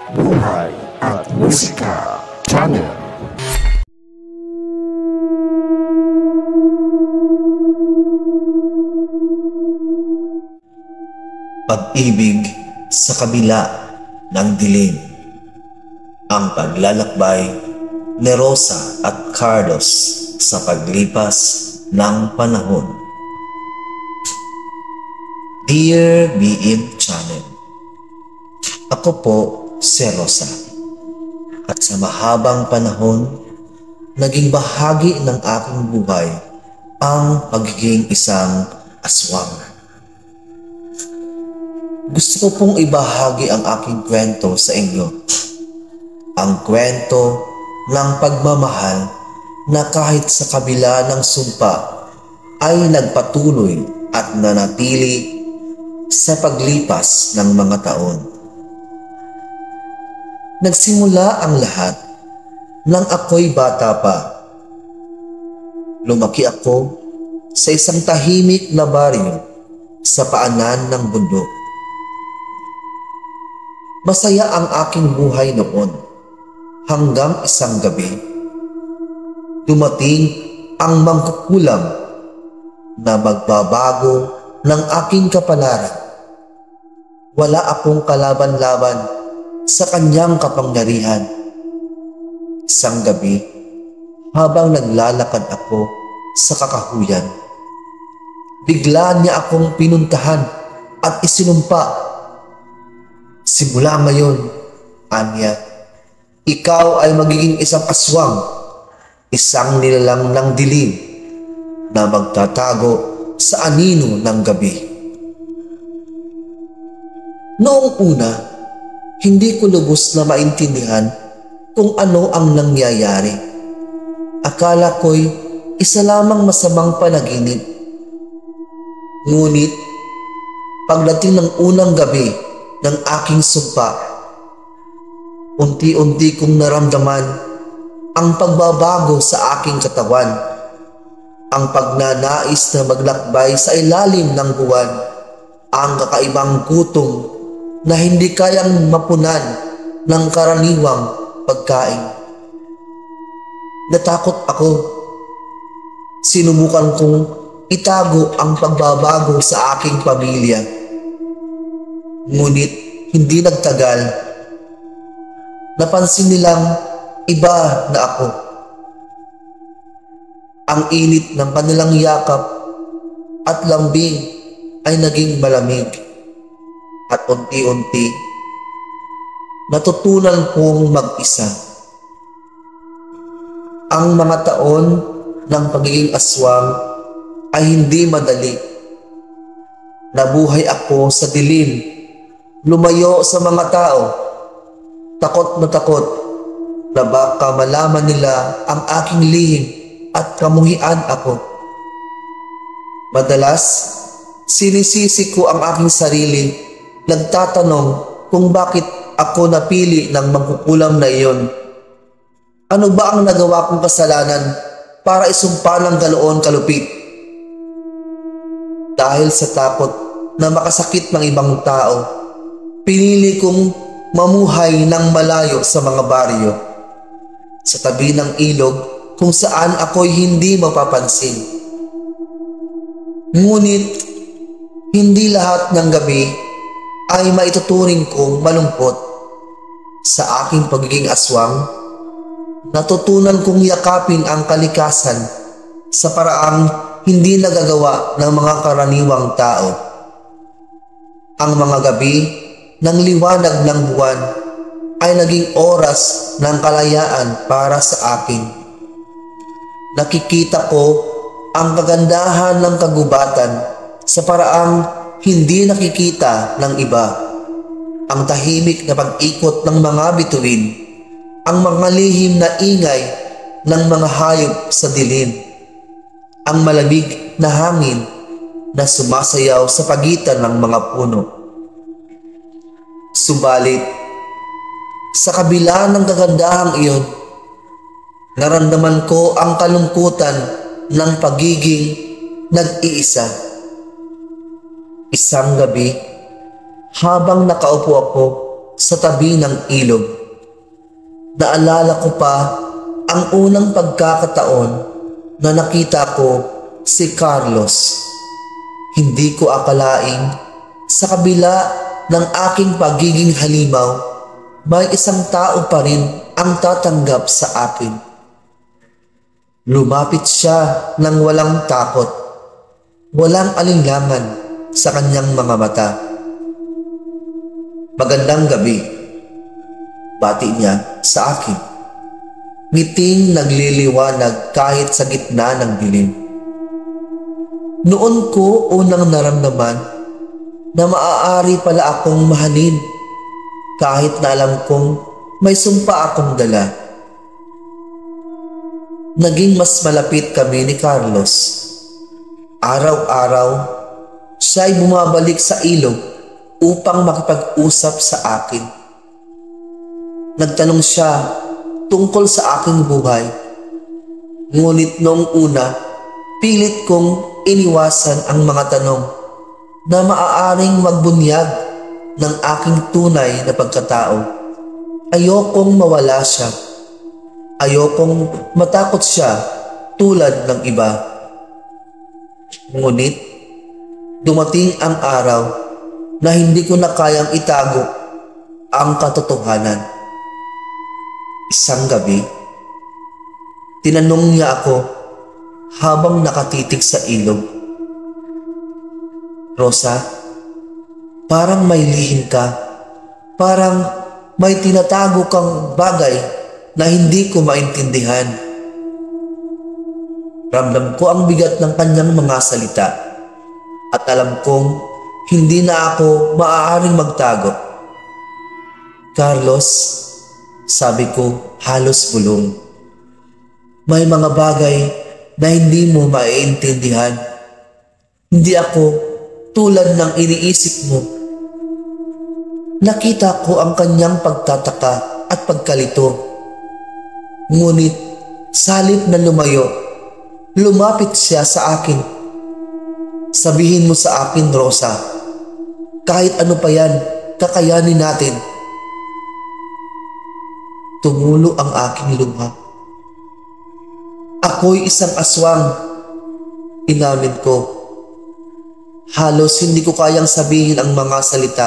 Buhay at Musika Channel. Pag-ibig sa kabila ng dilim. Ang paglalakbay ni Rosa at Carlos sa paglipas ng panahon. Dear BM Channel, ako po si Rosa at sa mahabang panahon naging bahagi ng aking buhay ang pagiging isang aswang. Gusto ko pong ibahagi ang aking kwento sa inyo. Ang kwento ng pagmamahal na kahit sa kabila ng sumpa ay nagpatuloy at nanatili sa paglipas ng mga taon. Nagsimula ang lahat nang ako'y bata pa. Lumaki ako sa isang tahimik na baryo sa paanan ng bundok. Masaya ang aking buhay noon hanggang isang gabi. Dumating ang mangkukulam na magbabago ng aking kapalaran. Wala akong kalaban-laban sa kanyang kapangyarihan. Isang gabi, habang naglalakad ako sa kakahuyan, bigla niya akong pinuntahan at isinumpa. Simula ngayon, anya, ikaw ay magiging isang aswang, isang nilalang ng dilim na magtatago sa anino ng gabi. Noong una, hindi ko lubos na maintindihan kung ano ang nangyayari. Akala ko'y isa lamang masamang panaginip. Ngunit, pagdating ng unang gabi ng aking sumpa, unti-unti kong naramdaman ang pagbabago sa aking katawan, ang pagnanais na maglakbay sa ilalim ng buwan, ang kakaibang gutom na hindi kayang mapunan ng karaniwang pagkain. Natakot ako. Sinubukan kong itago ang pagbabago sa aking pamilya. Ngunit hindi nagtagal. Napansin nilang iba na ako. Ang init ng kanilang yakap at lambing ay naging malamig. At unti-unti, natutunan kong mag-isa. Ang mga taon ng pagiging aswang ay hindi madali. Nabuhay ako sa dilim, lumayo sa mga tao, takot na baka malaman nila ang aking lihim at kamuhian ako. Madalas, sinisisi ko ang aking sarili, nagtatanong kung bakit ako napili ng mangkukulam na iyon. Ano ba ang nagawa kong kasalanan para isumpa ng ganoon kalupit? Dahil sa takot na makasakit ng ibang tao, pinili kong mamuhay ng malayo sa mga baryo, sa tabi ng ilog kung saan ako'y hindi mapapansin. Ngunit, hindi lahat ng gabi ay maituturing kong malungkot. Sa aking pagiging aswang, natutunan kong yakapin ang kalikasan sa paraang hindi nagagawa ng mga karaniwang tao. Ang mga gabi ng liwanag ng buwan ay naging oras ng kalayaan para sa akin. Nakikita ko ang kagandahan ng kagubatan sa paraang hindi nakikita ng iba. Ang tahimik na pag-ikot ng mga bituin, ang mga lihim na ingay ng mga hayop sa dilim, ang malamig na hangin na sumasayaw sa pagitan ng mga puno. Subalit, sa kabila ng kagandahang iyon, naramdaman ko ang kalungkutan ng pagiging nag-iisa. Isang gabi, habang nakaupo ako sa tabi ng ilog. Naalala ko pa ang unang pagkakataon na nakita ko si Carlos. Hindi ko akalaing sa kabila ng aking pagiging halimaw, may isang tao pa rin ang tatanggap sa akin. Lumapit siya ng walang takot, walang alinlangan sa kanyang mga mata. "Magandang gabi," bati niya sa akin. Ngiting nagliliwanag kahit sa gitna ng dilim. Noon ko unang naramdaman na maaari pala akong mahalin kahit na alam kong may sumpa akong dala. Naging mas malapit kami ni Carlos. Araw-araw, siya'y bumabalik sa ilog upang makipag-usap sa akin. Nagtanong siya tungkol sa aking buhay. Ngunit noong una, pilit kong iniwasan ang mga tanong na maaaring magbunyag ng aking tunay na pagkatao. Ayokong mawala siya. Ayokong matakot siya tulad ng iba. Ngunit, dumating ang araw na hindi ko na kayang itago ang katotohanan. Isang gabi, tinanong niya ako habang nakatitig sa ilog, "Rosa, parang may lihim ka. Parang may tinatago kang bagay na hindi ko maintindihan." Ramdam ko ang bigat ng kanyang mga salita at alam kong hindi na ako maaaring magtago. "Carlos," sabi ko halos bulong, "may mga bagay na hindi mo maiintindihan. Hindi ako tulad ng iniisip mo." Nakita ko ang kanyang pagtataka at pagkalito. Ngunit sa halip na lumayo, lumapit siya sa akin. "Sabihin mo sa akin, Rosa, kahit ano pa yan, kakayanin natin." Tumulo ang aking luha. "Ako'y isang aswang," inamin ko. Halos hindi ko kayang sabihin ang mga salita.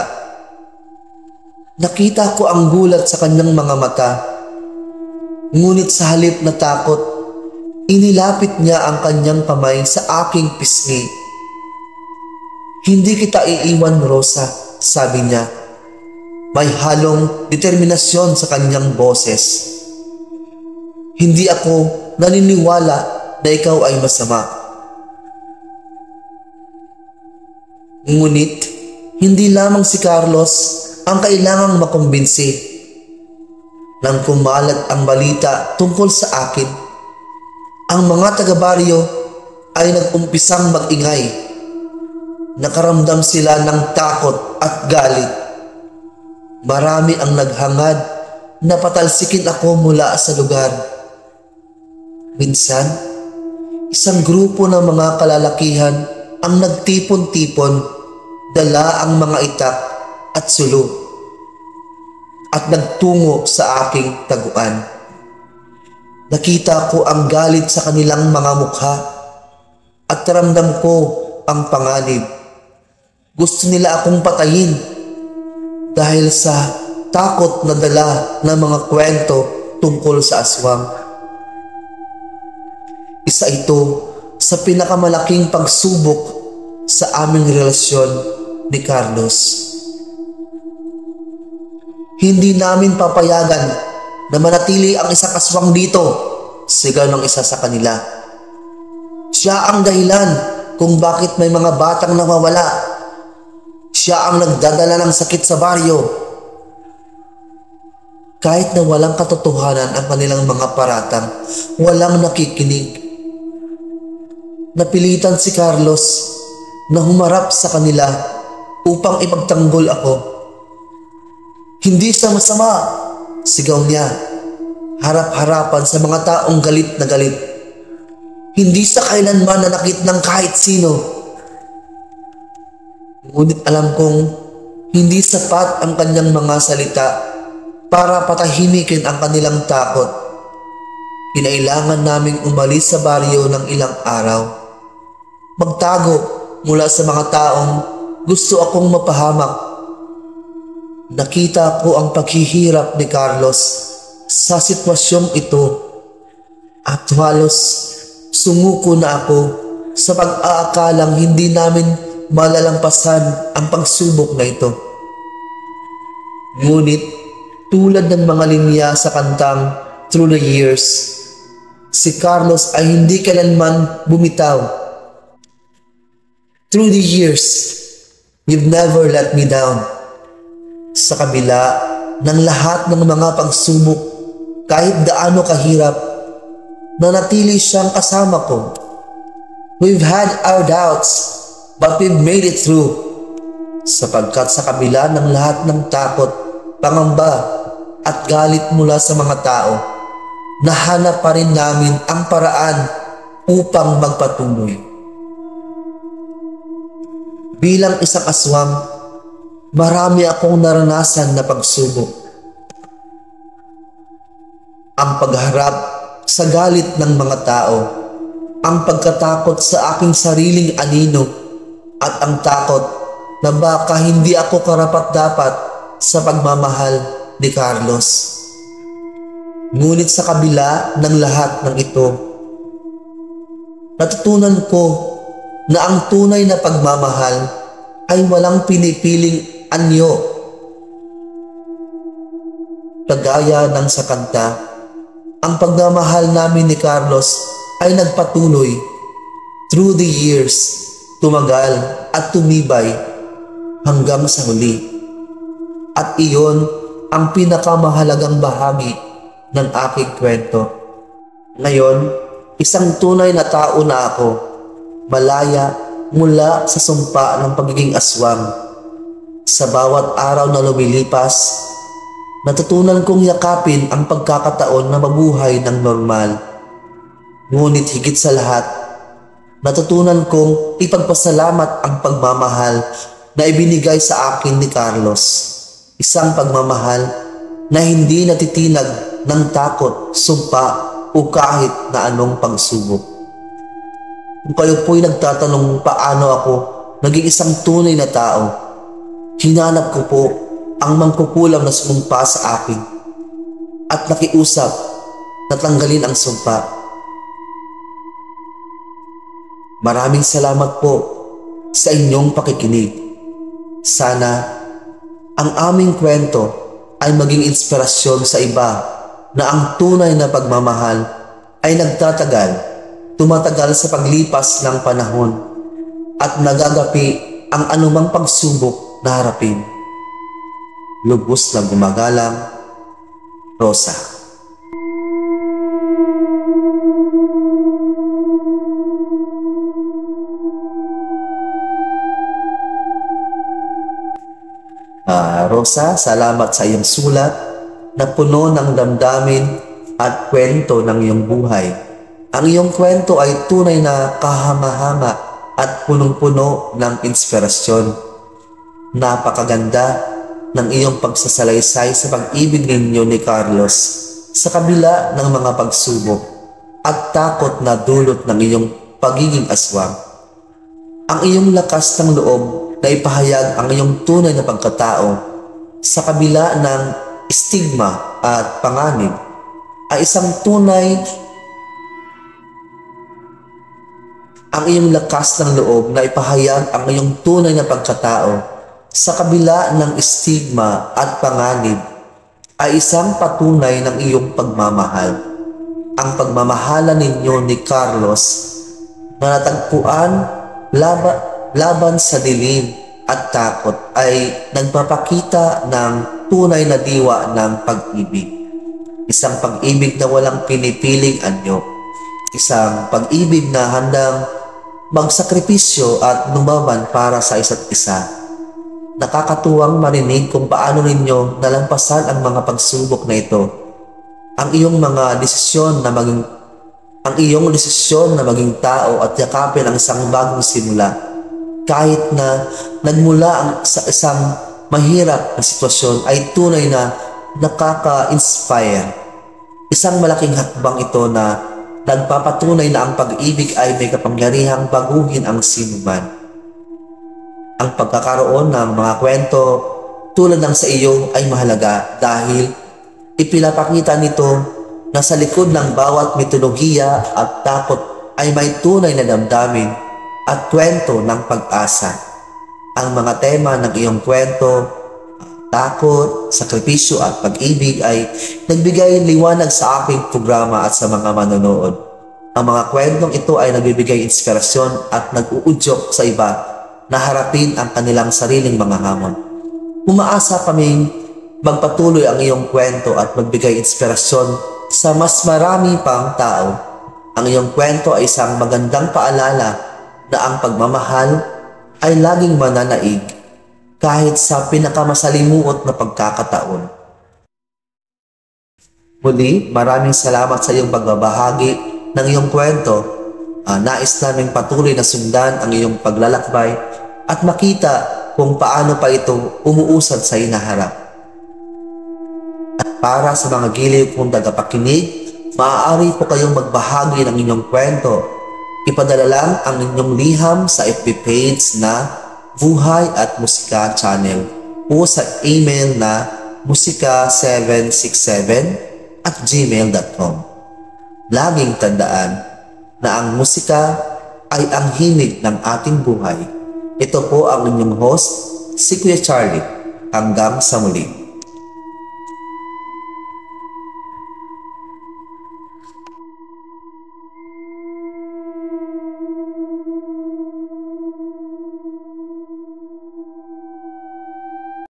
Nakita ko ang gulat sa kanyang mga mata. Ngunit sa halip na takot, inilapit niya ang kanyang kamay sa aking pisngi. "Hindi kita iiwan, Rosa," sabi niya. May halong determinasyon sa kanyang boses. "Hindi ako naniniwala na ikaw ay masama." Ngunit, hindi lamang si Carlos ang kailangang makumbinsi. Nang kumalat ang balita tungkol sa akin, ang mga taga-baryo ay nag-umpisang mag-ingay. Nakaramdam sila ng takot at galit. Marami ang naghangad na patalsikin ako mula sa lugar. Minsan, isang grupo ng mga kalalakihan ang nagtipon-tipon, dala ang mga itak at sulo, at nagtungo sa aking taguan. Nakita ko ang galit sa kanilang mga mukha at ramdam ko ang panganib. Gusto nila akong patayin dahil sa takot na dala ng mga kwento tungkol sa aswang. Isa ito sa pinakamalaking pagsubok sa aming relasyon ni Carlos. "Hindi namin papayagan na manatili ang isang aswang dito," sigaw ng isa sa kanila. "Siya ang dahilan kung bakit may mga batang nawawala. Siya ang nagdadala ng sakit sa baryo." Kahit na walang katotohanan ang kanilang mga paratang, walang nakikinig. Napilitan si Carlos na humarap sa kanila upang ipagtanggol ako. "Hindi siya masama," sigaw niya, harap-harapan sa mga taong galit na galit. "Hindi siya kailanman nanakit ng kahit sino." Ngunit alam kong Hindi sapat ang kanyang mga salita para patahimikin ang kanilang takot. Kinailangan naming umalis sa baryo ng ilang araw. Magtago mula sa mga taong gusto akong mapahamak. Nakita ko ang paghihirap ni Carlos sa sitwasyong ito at halos sumuko na ako sa pag-aakalang hindi namin malalampasan ang pagsubok na ito. Ngunit tulad ng mga linya sa kantang Through the Years, si Carlos ay hindi kailanman bumitaw. Through the years, you've never let me down. Sa kabila ng lahat ng mga pagsubok, kahit gaano kahirap, nanatili siyang kasama ko. We've had our doubts, but we've made it through. Sapagkat sa kabila ng lahat ng takot, pangamba at galit mula sa mga tao, nahanap pa rin namin ang paraan upang magpatuloy. Bilang isang aswang, marami akong naranasan na pagsubok. Ang pagharap sa galit ng mga tao, ang pagkatakot sa aking sariling anino, at ang takot na baka hindi ako karapat-dapat sa pagmamahal ni Carlos. Ngunit sa kabila ng lahat ng ito, natutunan ko na ang tunay na pagmamahal ay walang pinipiling anyo. Kagaya ng sa kanta, ang pagmamahal namin ni Carlos ay nagpatuloy through the years, tumagal at tumibay hanggang sa huli. At iyon ang pinakamahalagang bahagi ng aking kwento. Ngayon, isang tunay na tao na ako, malaya mula sa sumpa ng pagiging aswang. Sa bawat araw na lumilipas, natutunan kong yakapin ang pagkakataon na mabuhay ng normal. Ngunit higit sa lahat, natutunan kong ipagpasalamat ang pagmamahal na ibinigay sa akin ni Carlos. Isang pagmamahal na hindi natitinag ng takot, sumpa o kahit na anong pagsubok. Kung kayo po'y nagtatanong paano ako naging isang tunay na tao, hinanap ko po ang mangkukulam na sumpa sa akin at nakiusap na tanggalin ang sumpa. Maraming salamat po sa inyong pakikinig. Sana ang aming kwento ay maging inspirasyon sa iba na ang tunay na pagmamahal ay nagtatagal, tumatagal sa paglipas ng panahon at nagagapi ang anumang pagsubok na harapin. Lubos na gumagalang, Rosa. Rosa, salamat sa iyong sulat na puno ng damdamin at kwento ng iyong buhay. Ang iyong kwento ay tunay na kahanga-hanga at punong-puno ng inspirasyon. Napakaganda ng iyong pagsasalaysay sa pag-ibig ninyo ni Carlos sa kabila ng mga pagsubok at takot na dulot ng iyong pagiging aswang. Ang iyong lakas ng loob na ipahayag ang iyong tunay na pagkatao sa kabila ng stigma at panganib ay isang tunay. Ang iyong lakas ng loob na ipahayag ang iyong tunay na pagkatao sa kabila ng stigma at panganib ay isang patunay ng iyong pagmamahal. Ang pagmamahala ninyo ni Carlos na natagpuan laban sa dilim at takot ay nagpapakita ng tunay na diwa ng pag-ibig. Isang pag-ibig na walang pinipiling anyo. Isang pag-ibig na handang magsakripisyo at lumaban para sa isa't isa. Nakakatuwang marinig kung paano ninyo nalampasan ang mga pagsubok na ito. Ang iyong desisyon na maging tao at yakapin ang isang bagong simula. Kahit na nagmula sa isang mahirap na sitwasyon ay tunay na nakaka-inspire. Isang malaking hakbang ito na nagpapatunay na ang pag-ibig ay may kapangyarihang baguhin ang sinuman. Ang pagkakaroon ng mga kwento tulad ng sa iyo ay mahalaga dahil ipinapakita nito na sa likod ng bawat mitolohiya at takot ay may tunay na damdamin at kwento ng pag-asa. Ang mga tema ng iyong kwento, takot, sakripisyo at pag-ibig ay nagbigay liwanag sa aking programa at sa mga manonood. Ang mga kwentong ito ay nagbibigay inspirasyon at nag-uudyok sa iba na harapin ang kanilang sariling mga hamon. Umaasa kaming magpatuloy ang iyong kwento at magbigay inspirasyon sa mas marami pang tao. Ang iyong kwento ay isang magandang paalala na ang pagmamahal ay laging mananaig kahit sa pinakamasalimuot na pagkakataon. Muli, maraming salamat sa iyong pagbabahagi ng iyong kwento. Nais naming patuloy na sundan ang iyong paglalakbay at makita kung paano pa ito umuusad sa hinaharap. At para sa mga giliw kong tagapakinig, maaari po kayong magbahagi ng inyong kwento. Ipadala lang ang inyong liham sa FB page na Buhay at Musika Channel o sa email na musika767@gmail.com. Laging tandaan na ang musika ay ang himig ng ating buhay. Ito po ang inyong host, si Kuya Charlie. Hanggang sa muli.